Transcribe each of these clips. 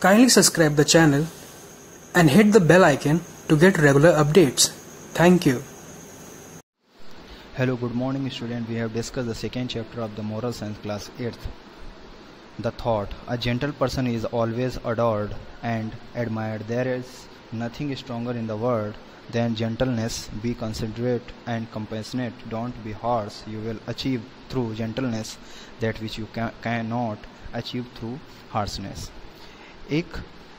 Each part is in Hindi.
Kindly subscribe the channel and hit the bell icon to get regular updates. Thank you. Hello, good morning student. We have discussed the second chapter of the moral science class 8th. The thought, a gentle person is always adored and admired. There is nothing stronger in the world than gentleness. Be considerate and compassionate. Don't be harsh. You will achieve through gentleness that which you cannot achieve through harshness. एक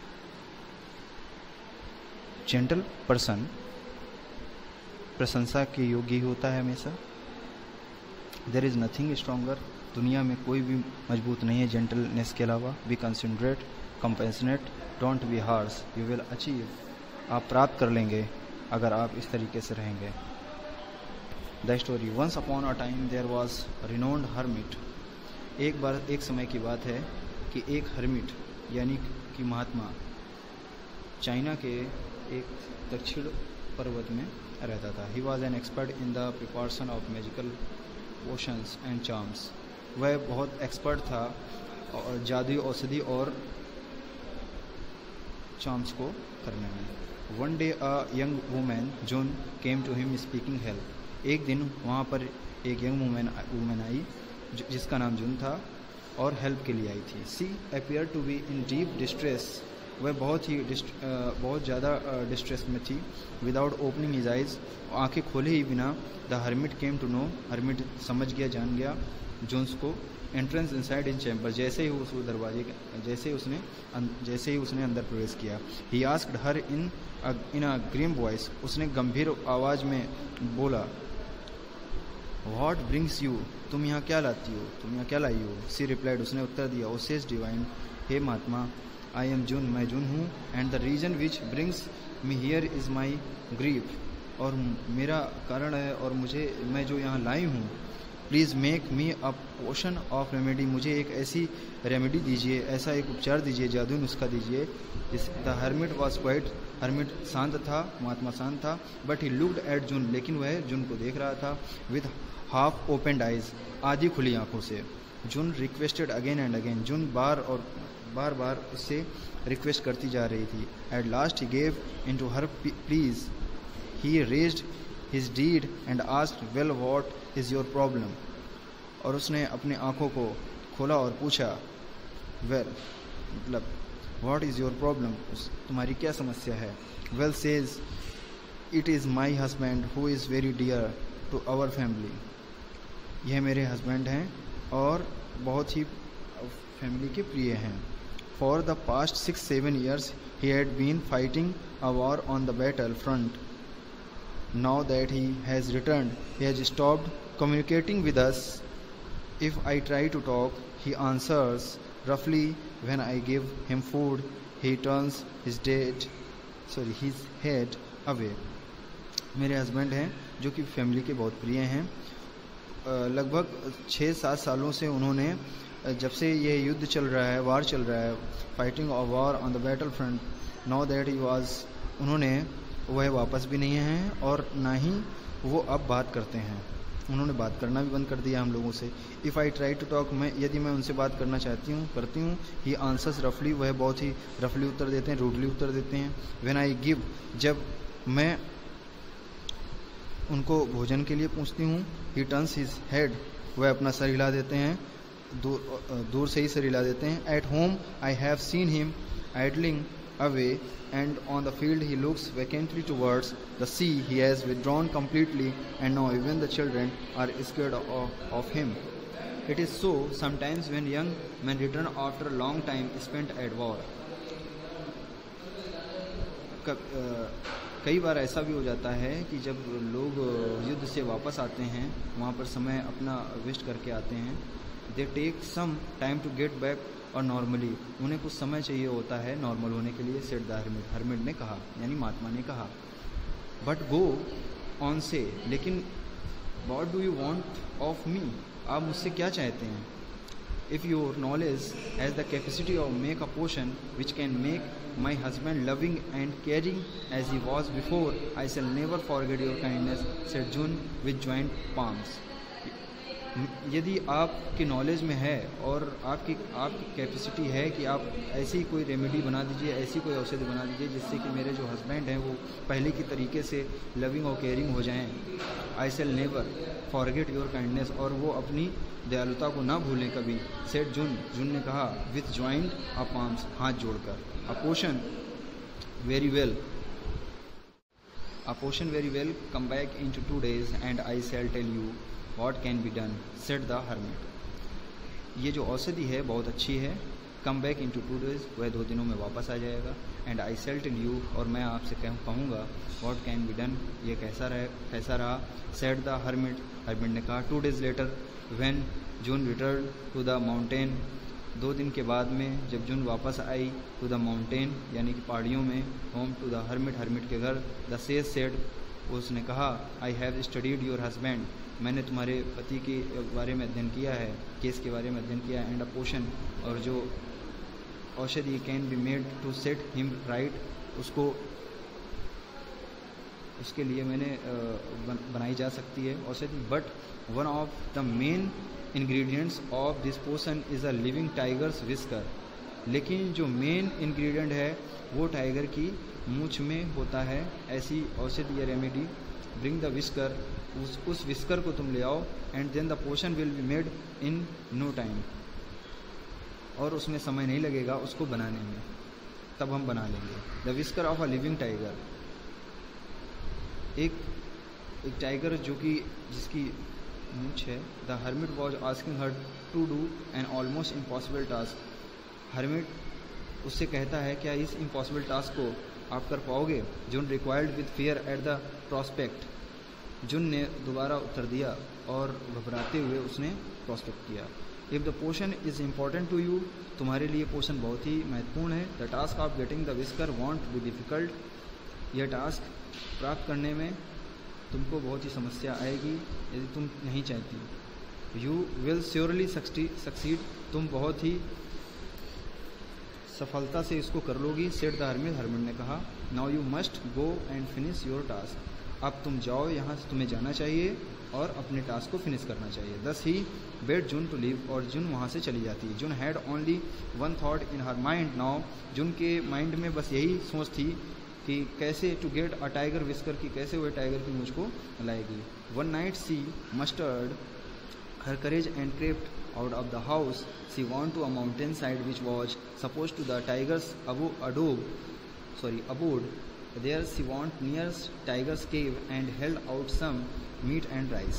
जेंटल पर्सन प्रशंसा के योग्य होता है हमेशा. There is nothing stronger. दुनिया में कोई भी मजबूत नहीं है जेंटलनेस के अलावा. Be considerate, compassionate, don't be harsh. You will achieve. आप प्राप्त कर लेंगे अगर आप इस तरीके से रहेंगे. The story. Once upon a time there was renowned hermit. एक बार एक समय की बात है कि एक हर्मिट यानी कि महात्मा चाइना के एक दक्षिण पर्वत में रहता था. He was an expert in the preparation of magical potions and charms. वह बहुत एक्सपर्ट था जादुई औषधि और चार्म्स को करने में. One day a young woman June came to him speaking help. एक दिन वहाँ पर एक यंग वुमेन आई जिसका नाम जून था और हेल्प के लिए आई थी. She appear to be in deep distress. वह बहुत ज़्यादा डिस्ट्रेस में थी. Without opening his eyes. आंखें खोले ही बिना the hermit came to know. Hermit समझ गया, जान गया जोन्स को. Entrance inside in chamber. जैसे ही उस दरवाजे जैसे ही उसने अंदर प्रवेश किया. He asked her in a grim voice. उसने गंभीर आवाज़ में बोला, व्हाट ब्रिंग्स यू. तुम यहाँ क्या लाती हो, तुम यहाँ क्या लाई हो. She replied. उसने उत्तर दिया, ओ सेज डिवाइन. हे महात्मा, आई एम जून, मैं जून हूँ. And the reason which brings me here is my grief. और मेरा कारण है और मैं जो यहाँ लाई हूँ. Please make me a potion of remedy. मुझे एक ऐसी रेमेडी दीजिए, ऐसा एक उपचार दीजिए, जादुई नुस्खा दीजिए. The hermit was quiet. Hermit शांत था, महात्मा शांत था. But he looked at June. लेकिन वह जून को देख रहा था. With half opened eyes. आधी खुली आंखों से. June requested again and again. June बार बार उससे रिक्वेस्ट करती जा रही थी. At last he gave in to her pleas. He raised his deed and asked, well what is your problem. और उसने अपने आंखों को खोला और पूछा, वेल मतलब व्हाट इज़ योर प्रॉब्लम, तुम्हारी क्या समस्या है. Well sage, it is my husband who is very dear to our family. यह मेरे हस्बैंड हैं और बहुत ही फैमिली के प्रिय हैं. For the past 6-7 years he had been fighting a war on the battle front. Now that he has returned, he has stopped communicating with us. If I try to talk, he answers roughly. When I give him food, he turns his head away. मेरे हस्बैंड हैं जो कि फैमिली के बहुत प्रिय हैं. लगभग 6-7 सालों से उन्होंने, जब से ये युद्ध चल रहा है, वार चल रहा है, फाइटिंग और war on the battle front. Now that he was, वह वापस भी नहीं हैं और ना ही वो अब बात करते हैं. उन्होंने बात करना भी बंद कर दिया हम लोगों से. If I try to talk, यदि मैं उनसे बात करना करती हूँ. ही आंसर्स रफली. वह बहुत ही रफली उत्तर देते हैं, रूडली उत्तर देते हैं. व्हेन आई गिव, जब मैं उनको भोजन के लिए पूछती हूँ. He turns his head. वह अपना सर हिला देते हैं, दूर से ही सर हिला देते हैं. At home I have seen him idling away and on the field he looks vacantly towards the sea. He has withdrawn completely and now even the children are scared of him. It is so sometimes when young men return after a long time spent at war. कई बार ऐसा भी हो जाता है कि जब लोग युद्ध से वापस आते हैं, वहाँ पर समय अपना वेस्ट करके आते हैं. They take some time to get back. और नॉर्मली उन्हें कुछ समय चाहिए होता है नॉर्मल होने के लिए. Said the hermit. हर्मिट ने कहा, यानी महात्मा ने कहा. बट गो ऑन से, लेकिन what do you want of me. आप मुझसे क्या चाहते हैं. If your knowledge has the capacity of make a potion which can make my husband loving and caring as he was before, I shall never forget your kindness. Said June with joint palms. यदि आपकी नॉलेज में है और आपकी कैपेसिटी है कि आप ऐसी कोई रेमेडी बना दीजिए, ऐसी कोई औषधि बना दीजिए जिससे कि मेरे जो हस्बैंड हैं वो पहले की तरीके से लविंग और केयरिंग हो जाएं। I shall never forget your kindness, और वो अपनी दयालुता को ना भूलें कभी। सेड जुन ने कहा विथ ज्वाइंट अ पाम्स, हाथ जोड़कर। A portion very well come back in 2 days and I shall tell you what can be done, said the hermit. ये जो औषधि है बहुत अच्छी है। कम बैक इन 2 days, वह 2 दिनों में वापस आ जाएगा। And I shall tell you, और मैं आपसे कहूँगा व्हाट कैन बी डन, ये कैसा रहा। सेड द हर्मिट ने कहा। 2 days later when June return to the mountain, 2 दिन के बाद में जब जून वापस आई टू द माउंटेन यानी कि पहाड़ियों में, होम टू द हर्मिट के घर। द सेज सेड, उसने कहा I have studied your husband, मैंने तुम्हारे पति के बारे में अध्ययन किया है, केस के बारे में अध्ययन किया है। एंड अ पोशन, और जो औषधि can be made to set him right, उसके लिए मैंने बनाई जा सकती है औषधि। But one of the main ingredients of this potion is a living tiger's whisker, लेकिन जो मेन इंग्रेडिएंट है वो टाइगर की मूंछ में होता है। ऐसी औषधि या रेमेडी, ब्रिंग द विस्कर, उस विस्कर को तुम ले आओ। And then the potion will be made in no time, और उसमें समय नहीं लगेगा उसको बनाने में, तब हम बना लेंगे। The whisker of a living tiger, एक टाइगर जो कि जिसकी मूंछ है। The hermit was asking her to do an almost impossible task, हर्मिट उससे कहता है क्या इस इम्पॉसिबल टास्क को आप कर पाओगे। June required with fear at the prospect, June ने दोबारा उत्तर दिया और घबराते हुए उसने प्रॉस्पेक्ट किया। If the potion is important to you, तुम्हारे लिए पोशन बहुत ही महत्वपूर्ण है। The task of getting the whisker won't be difficult, यह टास्क प्राप्त करने में तुमको बहुत ही समस्या आएगी यदि तुम नहीं चाहती। यू विल श्योरली सक्सीड, तुम बहुत ही सफलता से इसको कर लोगी। सेड द हर्मिट ने कहा। Now you must go and finish your task, अब तुम जाओ, यहाँ से तुम्हें जाना चाहिए और अपने टास्क को फिनिश करना चाहिए। Thus he bade June to leave, और जून वहाँ से चली जाती है। June had only one thought in her mind now, June के माइंड में बस यही सोच थी कि कैसे to get a tiger whisker, की कैसे वह टाइगर की मुझको लाएगी। One night she mustered her courage and crept out of the house, she went to a mountain side which was suppose to the tigers abode. There she went near tiger's cave and held out some meat and rice.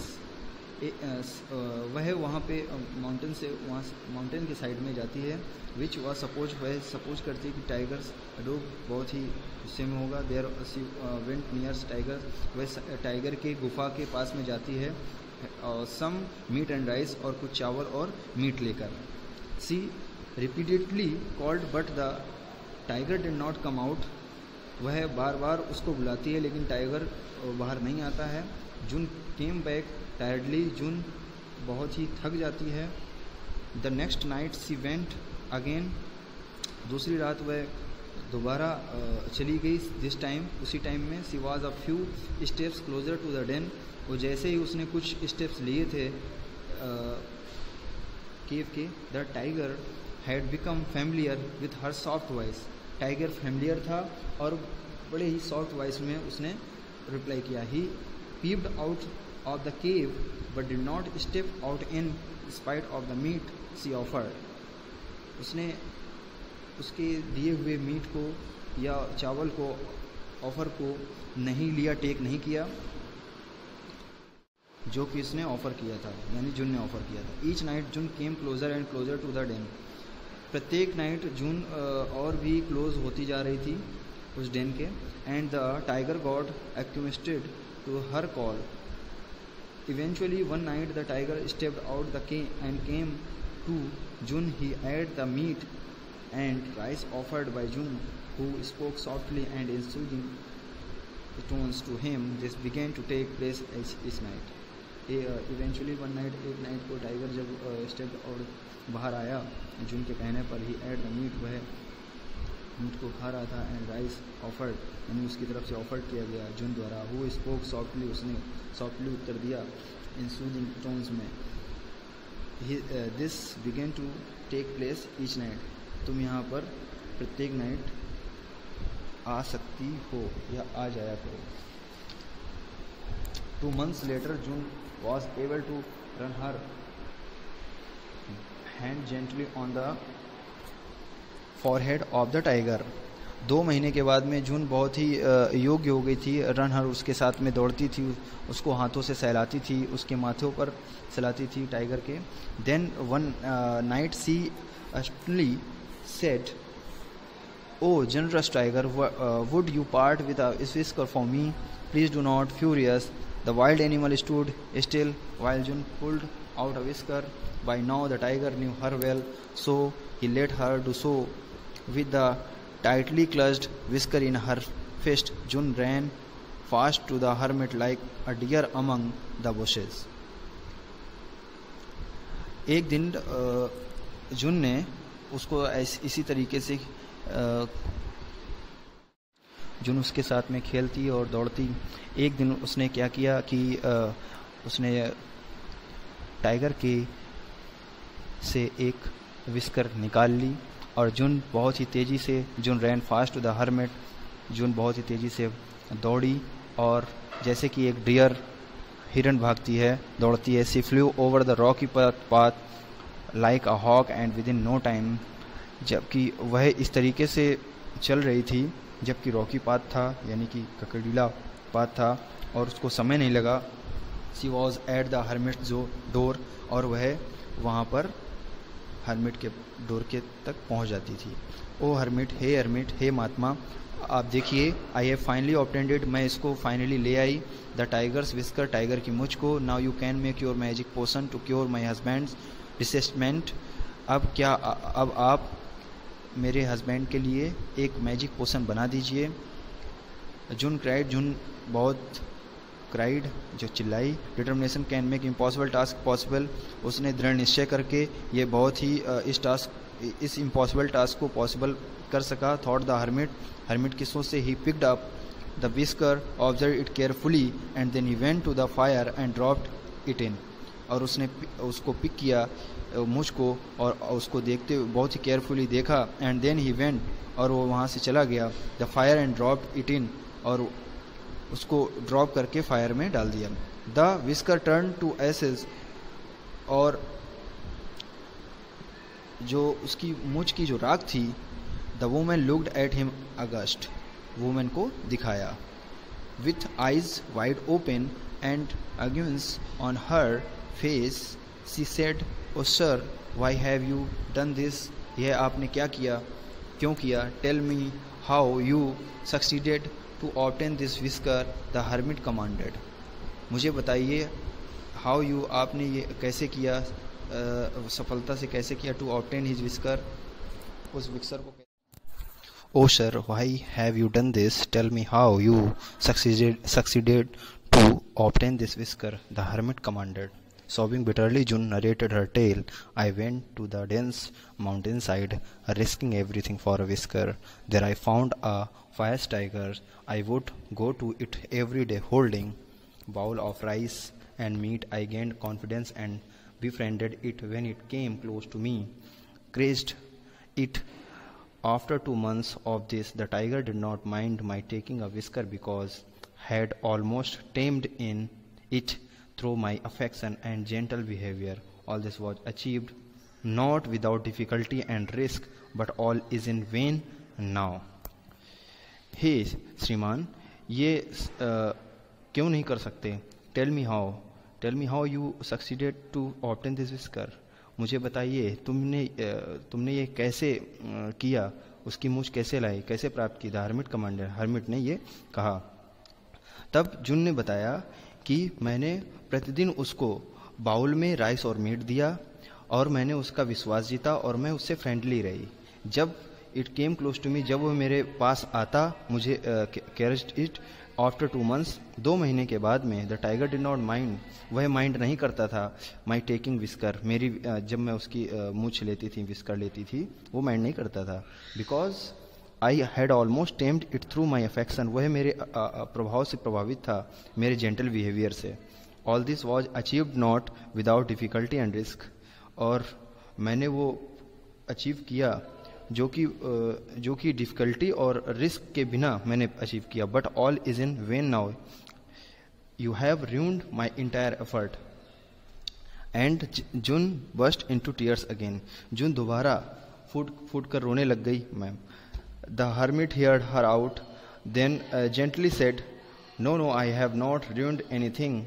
वह वहाँ पे माउंटेन के साइड में जाती है। विच वह सपोज करती है कि टाइगर्स अडोब बहुत ही गुस्से में होगा। There she went nears tiger, वह टाइगर के गुफा के पास में जाती है। सम मीट एंड राइस, और कुछ चावल और मीट लेकर। She repeatedly called but the tiger did not come out, वह बार बार उसको बुलाती है लेकिन टाइगर बाहर नहीं आता है। जून केम बैक टायर्डली, जून बहुत ही थक जाती है। The next night she went again, दूसरी रात वह दोबारा चली गई। दिस टाइम, उसी टाइम में she was a few steps closer to the den, वो जैसे ही उसने कुछ स्टेप्स लिए थे केव के, the tiger had become familiar with her soft voice, tiger familiar था और बड़े ही सॉफ्ट वॉइस में उसने रिप्लाई किया। He peeped out of the cave but did not step out in spite of the meat she offered, उसने उसके दिए हुए मीट को या चावल को, ऑफ़र को नहीं लिया, टेक नहीं किया जो कि उसने ऑफ़र किया था, यानी जून ने ऑफ़र किया था। Each night June came closer and closer to the den, प्रत्येक नाइट जून और भी क्लोज होती जा रही थी उस डेन के। एंड द टाइगर गॉट एक्यूमिस्टेड to her call, eventually one night the tiger stepped out the and came to June, he ate the meat and rice offered by June, who spoke softly and in soothing tones to him. This began to take place each night. Eventually one night, एक नाइट को टाइगर जब स्टेप और बाहर आया जून के कहने पर, ही एड द मीट, वह मीट को खा रहा था। एंड राइस ऑफर्ड, यानी उसकी तरफ से ऑफर्ड किया गया जून द्वारा। हु स्पोक सॉफ्टली, उसने सॉफ्टली उत्तर दिया इन सूदिंग टोन्स में। This began to take place each night, तुम यहाँ पर प्रत्येक नाइट आ सकती हो या आ जाया करो। 2 months later, June was able to run her hand gently on the forehead of the tiger. 2 महीने के बाद में जून बहुत ही योग्य हो गई थी। रन हर उसके साथ में दौड़ती थी, उसको हाथों से सहलाती थी, उसके माथे पर सहलाती थी टाइगर के। Then one night she astutely said, "Oh, generous tiger, would you part with a whisker for me? Please do not." Furious, the wild animal stood still while June pulled out a whisker. By now the tiger knew her well, so he let her do so. With the tightly clutched whisker in her fist, June ran fast to the hermit like a deer among the bushes. एक दिन जून ने उसको इसी तरीके से जून उसके साथ में खेलती और दौड़ती। एक दिन उसने क्या किया कि उसने टाइगर के से एक विस्कर निकाल ली और जून बहुत ही तेज़ी से June ran fast to the hermit, June बहुत ही तेज़ी से दौड़ी और जैसे कि एक डियर हिरन भागती है, दौड़ती है। She flew over the rocky path like a hawk and within no time, जबकि वह इस तरीके से चल रही थी जबकि रॉकी पाथ था यानी कि ककड़ीला पाथ था और उसको समय नहीं लगा। She was at the hermit जो डोर, और वह वहाँ पर हर्मिट के डोर के तक पहुँच जाती थी। ओ हर्मिट, हे महात्मा, आप देखिए, I have finally obtained it, मैं इसको फाइनली ले आई। द टाइगर्स विस्कर, टाइगर की मुझ को। Now you can make your magic potion to cure my husband's डिसेस्टमेंट, अब आप मेरे हस्बैंड के लिए एक मैजिक पोशन बना दीजिए। जून क्राइड, जून बहुत क्राइड, जो चिल्लाई। Determination can make impossible task possible, उसने दृढ़ निश्चय करके ये बहुत ही इस इम्पॉसिबल टास्क को पॉसिबल कर सका। थॉट द हर्मिट, हर्मिट की सोच से he picked up the whisker, observe it carefully and then he went to the fire and dropped it in, और उसने उसको पिक किया मुझ को और उसको देखते हुए बहुत ही केयरफुली देखा। एंड देन ही वेंट, और वो वहाँ से चला गया। The fire and dropped it in, और उसको ड्रॉप करके फायर में डाल दिया। The whisker turn to ashes, और जो उसकी मुझ की जो राख थी, the woman looked at him aghast, woman को दिखाया। With eyes wide open and अग्यूंस on her face she said, oh sir, why have you done this, यह आपने क्या किया, क्यों किया। Tell me how you succeeded to obtain this whisker, the hermit commanded, मुझे बताइए हाउ यू, आपने ये कैसे किया, सफलता से कैसे किया। टू ऑब्टेन हिज विस्कर, उस विस्कर को। Oh sir, why have you done this, tell me how you succeeded to obtain this whisker, the hermit commanded. Sobbing bitterly, June narrated her tale. I went to the dense mountainside, risking everything for a whisker. There I found a fierce tiger. I would go to it every day, holding bowl of rice and meat. I gained confidence and befriended it when it came close to me. Crazed it. After 2 months of this, the tiger did not mind my taking a whisker because had almost tamed in it through my affection and gentle behavior. All this was achieved not without difficulty and risk, but all is in vain now. हे श्रीमान, ये क्यों नहीं कर सकते। Tell me how you succeeded to obtain this whisker, मुझे बताइए तुमने ये कैसे किया, उसकी मुझ कैसे लाई, कैसे प्राप्त की। द हर्मिट कमांडर, हर्मिट ने ये कहा। तब जून ने बताया कि मैंने प्रतिदिन उसको बाउल में राइस और मीट दिया और मैंने उसका विश्वास जीता और मैं उससे फ्रेंडली रही। जब it came close to me, जब वो मेरे पास आता, मुझे कैरेज्ड इट। आफ्टर 2 months, 2 महीने के बाद में, the tiger did not mind, वह माइंड नहीं करता था माई टेकिंग विस्कर, मेरी जब मैं उसकी मूछ लेती थी, विस्कर लेती थी, वो माइंड नहीं करता था। Because I had almost tamed it through my affection, वह मेरे प्रभाव से प्रभावित था, मेरे जेंटल बिहेवियर से। All this was achieved not without difficulty and risk, और मैंने वो अचीव किया जो कि डिफ़िकल्टी और रिस्क के बिना मैंने अचीव किया. But all is in vain now. You have ruined my entire effort. And June burst into tears again. June दोबारा फूट कर रोने लग गई ma'am. The hermit heard her out, then gently said, no no, I have not ruined anything.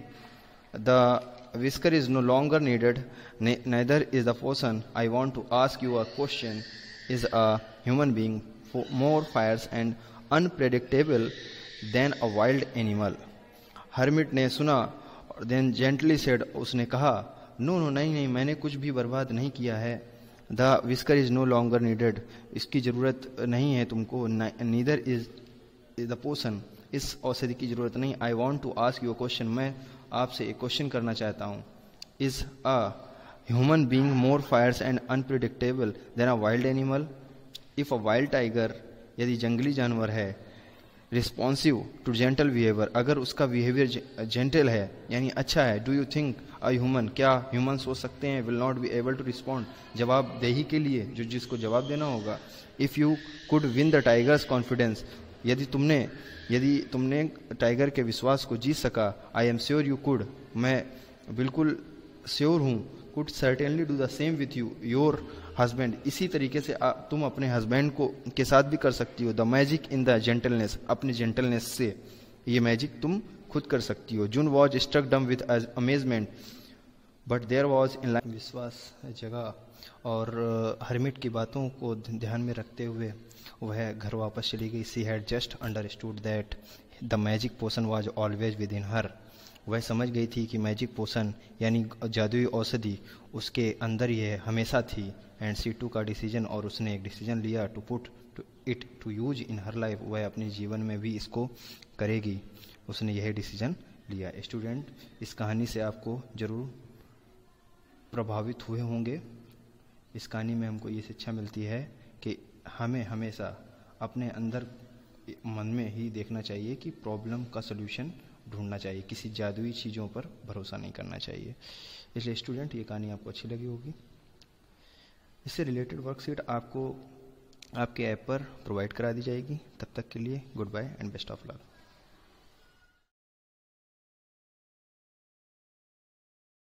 The whisker is no longer needed, neither is the potion. I want to ask you a question. Is a human being more fierce and unpredictable than a wild animal? Hermit ने सुना और देन जेंटली सेड, उसने कहा, नो नो, नहीं नहीं, मैंने कुछ भी बर्बाद नहीं किया है. The whisker is no longer needed, इसकी ज़रूरत नहीं है तुमको. नीदर इज द पोशन, इस औषधि की ज़रूरत नहीं. I want to ask you a question, मैं आपसे एक क्वेश्चन करना चाहता हूँ. Is a human being more fierce and unpredictable than a wild animal? If a wild tiger, यदि जंगली जानवर है, रिस्पॉन्सिव टू जेंटल बिहेवियर, अगर उसका बिहेवियर जेंटल है यानी अच्छा है, do you think a human, क्या ह्यूमन सोच सकते हैं, will not be able to respond, जवाबदेही के लिए जो जिसको जवाब देना होगा. If you could win the tiger's confidence, यदि तुमने टाइगर के विश्वास को जीत सका. I am sure you could, मैं बिल्कुल श्योर हूँ. Could certainly do the same with you your husband, इसी तरीके से तुम अपने हस्बैंड के साथ भी कर सकती हो. The magic in the gentleness, अपनी जेंटलनेस से ये मैजिक तुम खुद कर सकती हो. June was struck dumb with amazement but there was in life. विश्वास जगह और हर्मिट की बातों को ध्यान में रखते हुए वह घर वापस चली गई. She had just understood that the magic potion was always within her. वह समझ गई थी कि मैजिक पोशन यानी जादुई औषधि उसके अंदर ही है, हमेशा थी. And she took a decision, और उसने एक डिसीजन लिया to put it to use in her life. वह अपने जीवन में भी इसको करेगी, उसने यह डिसीजन लिया. स्टूडेंट, इस कहानी से आपको जरूर प्रभावित हुए होंगे. इस कहानी में हमको ये शिक्षा मिलती है कि हमें हमेशा अपने अंदर मन में ही देखना चाहिए कि प्रॉब्लम का सलूशन ढूंढना चाहिए, किसी जादुई चीज़ों पर भरोसा नहीं करना चाहिए. इसलिए स्टूडेंट, ये कहानी आपको अच्छी लगी होगी. इससे रिलेटेड वर्कशीट आपको आपके ऐप पर प्रोवाइड करा दी जाएगी. तब तक के लिए goodbye and best of luck.